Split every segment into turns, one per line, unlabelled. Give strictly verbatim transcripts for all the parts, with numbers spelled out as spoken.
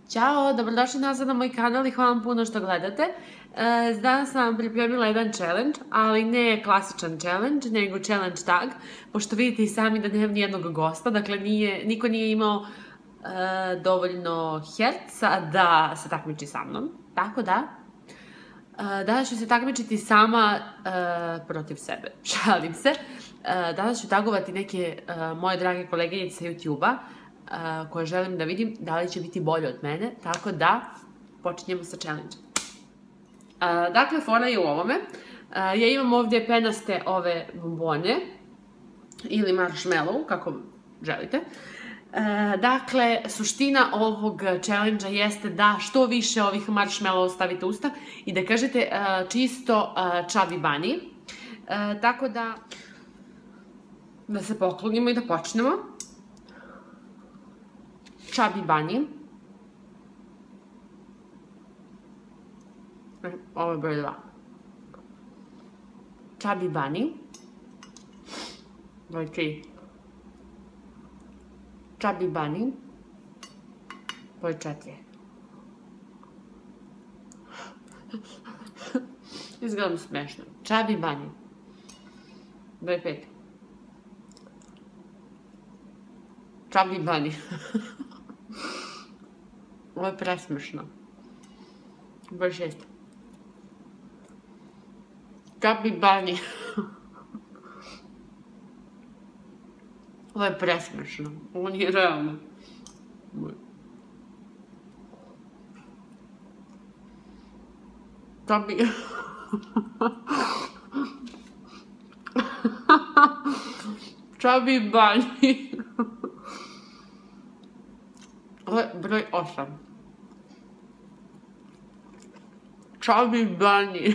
Ćao, dobrodošli nazad na moj kanal i hvala vam puno što gledate. Danas sam vam pripremila jedan challenge, ali ne klasičan challenge, nego challenge tag, pošto vidite i sami da nemam nijednog gosta, dakle niko nije imao dovoljno herca da se takmiči sa mnom. Tako da, danas ću se takmičiti sama protiv sebe, šalim se. Danas ću tagovati neke moje drage koleginice sa YouTube-a, koje želim da vidim da li će biti bolje od mene, tako da počinjemo sa challenge. Dakle, fora je u ovome. Ja imam ovdje penaste ove bombone, ili marshmallow, kako želite. Dakle, suština ovog challenge-a jeste da što više ovih marshmallow stavite u usta i da kažete čisto Chubby Bunny. Tako da, da se poklonimo i da počnemo. Chubby Bunny. Ovo je broj dva. Chubby Bunny. Broj tri. Chubby Bunny. Broj četiri. Izgledam smešno. Chubby Bunny. Broj pet. Chubby Bunny. Ovo je presmešno. Broj šest. Chubby Bunny. Ovo je presmešno. Ovo nije realno. Chubby... Chubby Bunny. Ovo je broj osam. Chubby Bunny.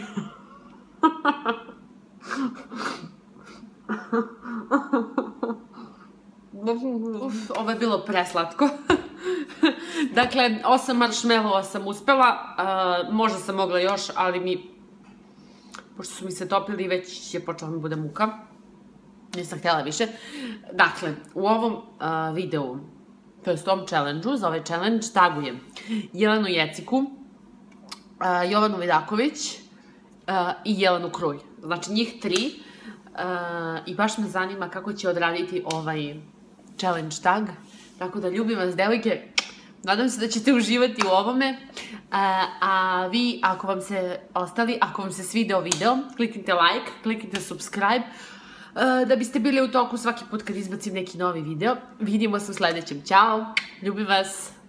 Uf, ovo je bilo preslatko. Dakle, osam marshmallova sam uspela. Možda sam mogla još, ali mi... Pošto su mi se topili, već je počela mi bude muka. Nisam htjela više. Dakle, u ovom videu, to je u ovom challenge-u, za ovaj challenge tagujem Jelenu Jeciku, Jovanu Vidaković i Jelenu Kruj. Znači njih tri. I baš me zanima kako će odraditi ovaj challenge tag. Tako da ljubim vas, devojke. Nadam se da ćete uživati u ovome. A vi, ako vam se ostali, ako vam se svideo video, kliknite like, kliknite subscribe, da biste bili u toku svaki put kad izbacim neki novi video. Vidimo se u sledećem. Ćao! Ljubim vas!